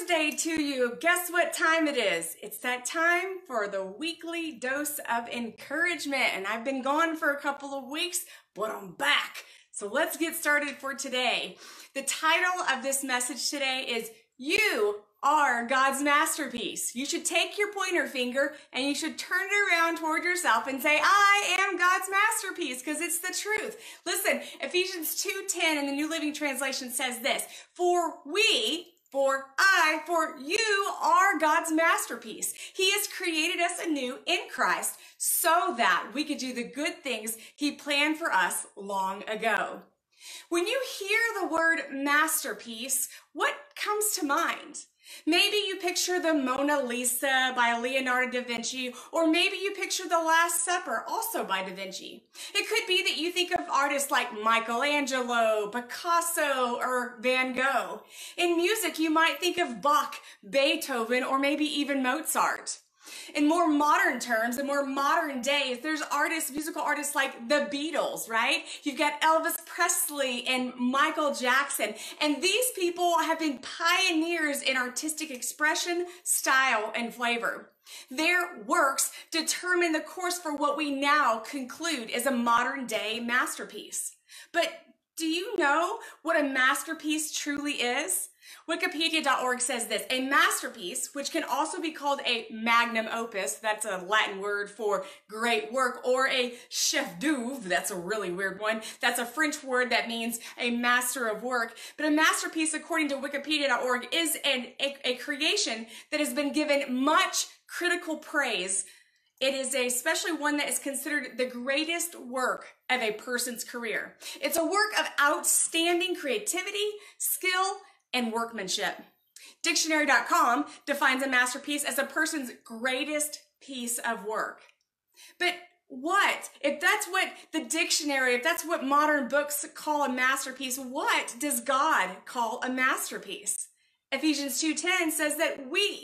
Thursday to you. Guess what time it is? It's that time for the weekly dose of encouragement. And I've been gone for a couple of weeks, but I'm back. So let's get started for today. The title of this message today is You Are God's Masterpiece. You should take your pointer finger and you should turn it around toward yourself and say, I am God's masterpiece, because it's the truth. Listen, Ephesians 2:10 in the New Living Translation says this, for you are God's masterpiece. He has created us anew in Christ so that we could do the good things He planned for us long ago. When you hear the word masterpiece, what comes to mind? Maybe you picture the Mona Lisa by Leonardo da Vinci, or maybe you picture the Last Supper, also by da Vinci. It could be that you think of artists like Michelangelo, Picasso, or Van Gogh. In music, you might think of Bach, Beethoven, or maybe even Mozart. In more modern terms, in more modern days, there's musical artists like the Beatles, right? You've got Elvis Presley and Michael Jackson. And these people have been pioneers in artistic expression, style, and flavor. Their works determine the course for what we now conclude is a modern day masterpiece. But do you know what a masterpiece truly is? Wikipedia.org says this, a masterpiece, which can also be called a magnum opus, that's a Latin word for great work, or a chef d'oeuvre, that's a really weird one, that's a French word that means a master of work, but a masterpiece, according to Wikipedia.org, is a creation that has been given much critical praise. It is especially one that is considered the greatest work of a person's career. It's a work of outstanding creativity, skill, and workmanship. Dictionary.com defines a masterpiece as a person's greatest piece of work. But if that's what the dictionary, if that's what modern books call a masterpiece, what does God call a masterpiece? Ephesians 2:10 says that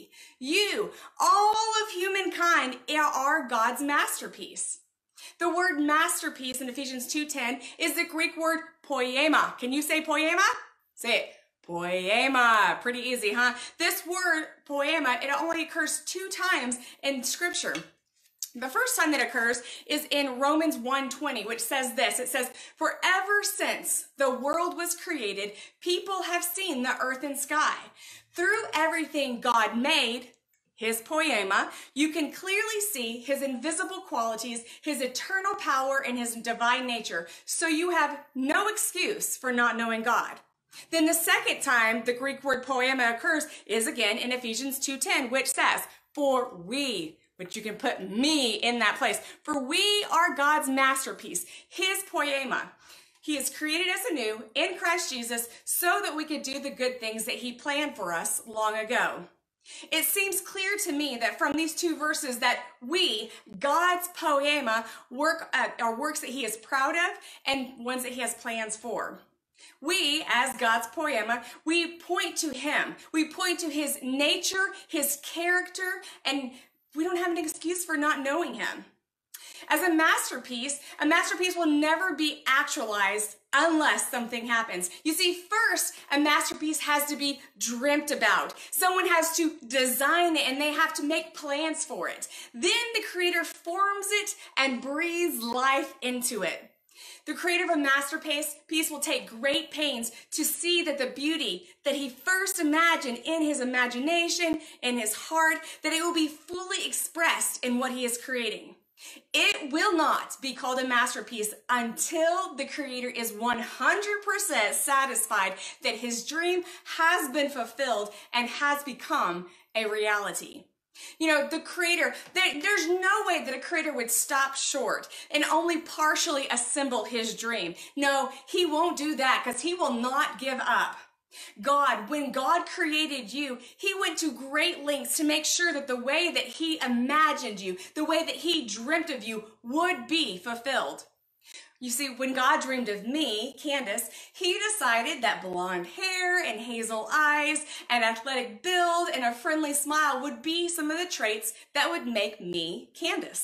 all of humankind are God's masterpiece. The word masterpiece in Ephesians 2:10 is the Greek word poema. Can you say poema? Say it. Poema. Pretty easy, huh? This word, poema, it only occurs 2 times in Scripture. The first time that occurs is in Romans 1:20, which says this. It says, for ever since the world was created, people have seen the earth and sky. Through everything God made, His poema, you can clearly see His invisible qualities, His eternal power, and His divine nature. So you have no excuse for not knowing God. Then the second time the Greek word poema occurs is again in Ephesians 2:10, which says, which you can put me in that place. For we are God's masterpiece, His poema. He has created us anew in Christ Jesus so that we could do the good things that He planned for us long ago. It seems clear to me that from these 2 verses that God's poema, are works that He is proud of and ones that He has plans for. We, as God's poema, we point to Him. We point to His nature, His character, and we don't have an excuse for not knowing Him. As a masterpiece will never be actualized unless something happens. You see, first, a masterpiece has to be dreamt about. Someone has to design it and they have to make plans for it. Then the Creator forms it and breathes life into it. The creator of a masterpiece will take great pains to see that the beauty that He first imagined in His imagination, in His heart, that it will be fully expressed in what He is creating. It will not be called a masterpiece until the Creator is 100% satisfied that His dream has been fulfilled and has become a reality. You know, the Creator, there's no way that a Creator would stop short and only partially assemble His dream. No, He won't do that because He will not give up. When God created you, He went to great lengths to make sure that the way that He imagined you, the way that He dreamt of you would be fulfilled. You see, when God dreamed of me, Candace, He decided that blonde hair and hazel eyes, an athletic build, and a friendly smile would be some of the traits that would make me Candace.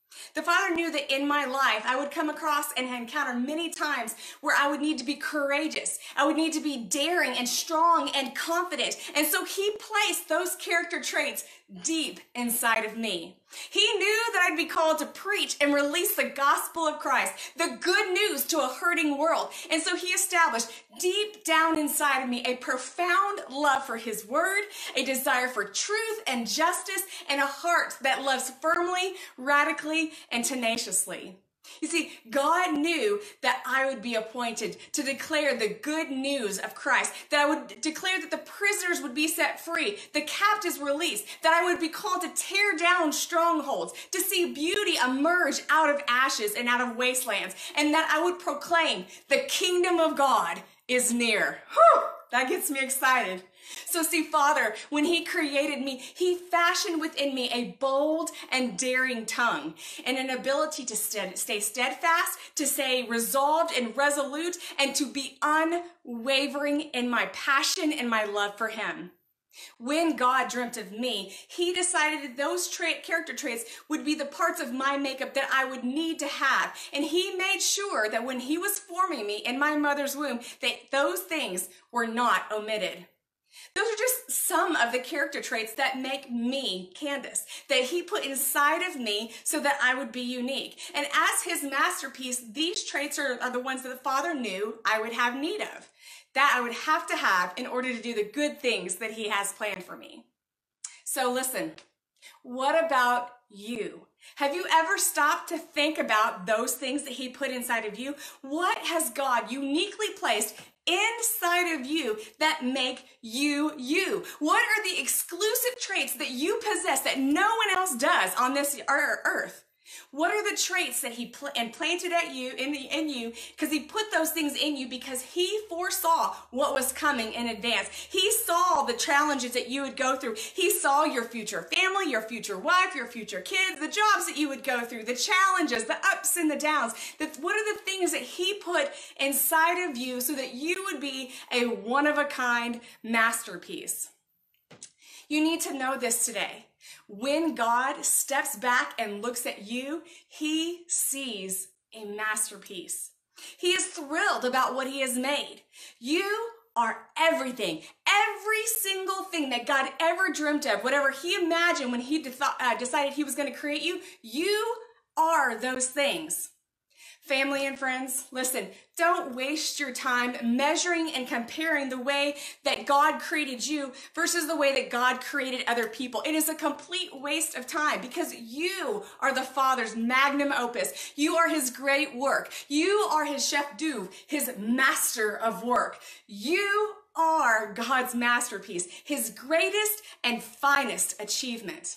The Father knew that in my life, I would come across and encounter many times where I would need to be courageous. I would need to be daring and strong and confident. And so He placed those character traits deep inside of me. He knew that I'd be called to preach and release the gospel of Christ, the good news to a hurting world. And so He established deep down inside of me a profound love for His word, a desire for truth and justice, and a heart that loves firmly, radically, and tenaciously. You see, God knew that I would be appointed to declare the good news of Christ, that I would declare that the prisoners would be set free, the captives released, that I would be called to tear down strongholds, to see beauty emerge out of ashes and out of wastelands, and that I would proclaim the kingdom of God is near. Whew, that gets me excited. So see, Father, when He created me, He fashioned within me a bold and daring tongue and an ability to stay steadfast, to stay resolved and resolute, and to be unwavering in my passion and my love for Him. When God dreamt of me, He decided that those character traits would be the parts of my makeup that I would need to have. And He made sure that when He was forming me in my mother's womb, that those things were not omitted. Those are just some of the character traits that make me Candace, that He put inside of me so that I would be unique. And as His masterpiece, these traits are the ones that the Father knew I would have need of, that I would have to have in order to do the good things that He has planned for me. So listen, what about you? Have you ever stopped to think about those things that He put inside of you? What has God uniquely placed inside of you that make you you? What are the exclusive traits that you possess that no one else does on this earth? What are the traits that He planted at you in you? Because He put those things in you because He foresaw what was coming in advance. He saw the challenges that you would go through. He saw your future family, your future wife, your future kids, the jobs that you would go through, the challenges, the ups and the downs. What are the things that He put inside of you so that you would be a one-of-a-kind masterpiece? You need to know this today. When God steps back and looks at you, He sees a masterpiece. He is thrilled about what He has made. You are everything, every single thing that God ever dreamt of, whatever He imagined when He decided He was going to create you, you are those things. Family and friends, listen, don't waste your time measuring and comparing the way that God created you versus the way that God created other people. It is a complete waste of time because you are the Father's magnum opus. You are His great work. You are His chef d'oeuvre, His master of work. You are God's masterpiece, His greatest and finest achievement.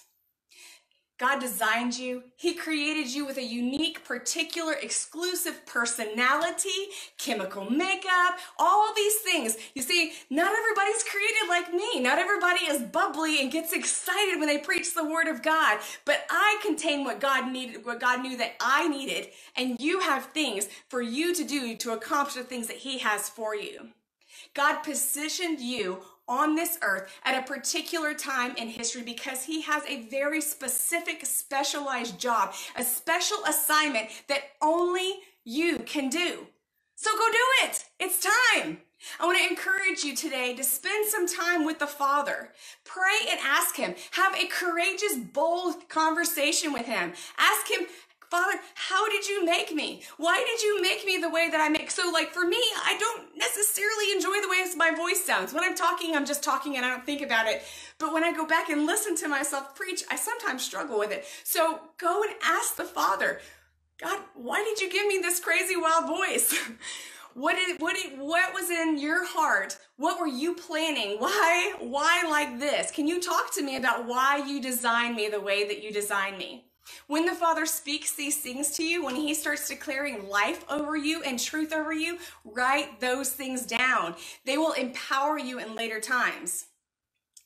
God designed you. He created you with a unique, particular, exclusive personality, chemical makeup, all these things. You see, not everybody's created like me. Not everybody is bubbly and gets excited when they preach the word of God. But I contain what God needed, what God knew that I needed, and you have things for you to do to accomplish the things that He has for you. God positioned you on this earth at a particular time in history because He has a very specific, specialized job, a special assignment that only you can do. So go do it. It's time. I want to encourage you today to spend some time with the Father. Pray and ask Him. Have a courageous, bold conversation with Him. Ask Him, Father, how did you make me? Why did you make me the way that I make? So like for me, I don't necessarily enjoy the way my voice sounds. When I'm talking, I'm just talking and I don't think about it. But when I go back and listen to myself preach, I sometimes struggle with it. So go and ask the Father, God, why did you give me this crazy wild voice? What was in your heart? What were you planning? Why like this? Can you talk to me about why you designed me the way that you designed me? When the Father speaks these things to you, when He starts declaring life over you and truth over you, write those things down. They will empower you in later times.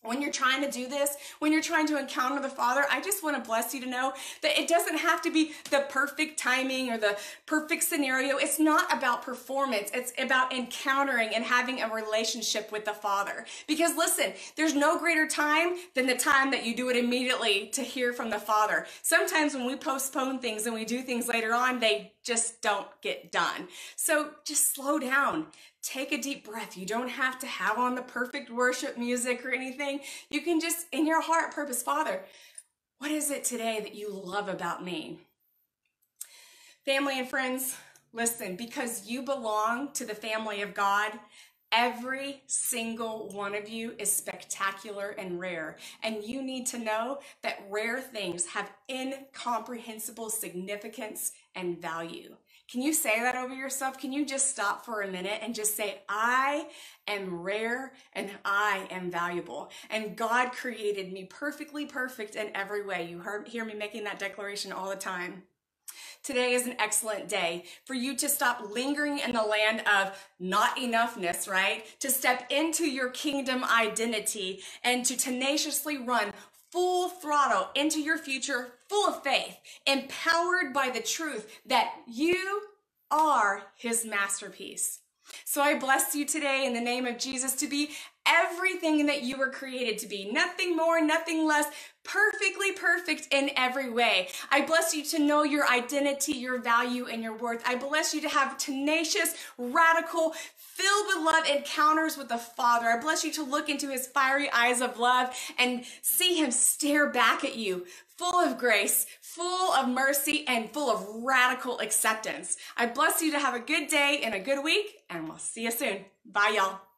When you're trying to do this, when you're trying to encounter the Father, I just want to bless you to know that it doesn't have to be the perfect timing or the perfect scenario. It's not about performance. It's about encountering and having a relationship with the Father. Because listen, there's no greater time than the time that you do it immediately to hear from the Father. Sometimes when we postpone things and we do things later on, they just don't get done. So just slow down. Take a deep breath. You don't have to have on the perfect worship music or anything. You can just, in your heart, purpose, Father, what is it today that you love about me? Family and friends, listen, because you belong to the family of God, every single one of you is spectacular and rare. And you need to know that rare things have incomprehensible significance and value. Can you say that over yourself? Can you just stop for a minute and just say, I am rare and I am valuable. And God created me perfectly perfect in every way. You hear me making that declaration all the time. Today is an excellent day for you to stop lingering in the land of not enoughness, right? To step into your kingdom identity and to tenaciously run full throttle into your future, full of faith, empowered by the truth that you are his masterpiece. So I bless you today in the name of Jesus to be everything that you were created to be. Nothing more, nothing less, perfectly perfect in every way. I bless you to know your identity, your value, and your worth. I bless you to have tenacious, radical, filled with love encounters with the Father. I bless you to look into his fiery eyes of love and see him stare back at you, full of grace, full of mercy, and full of radical acceptance. I bless you to have a good day and a good week, and we'll see you soon. Bye, y'all.